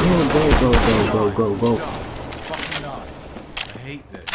Go, go, go, go, go, go, go. Fucking not. I hate this.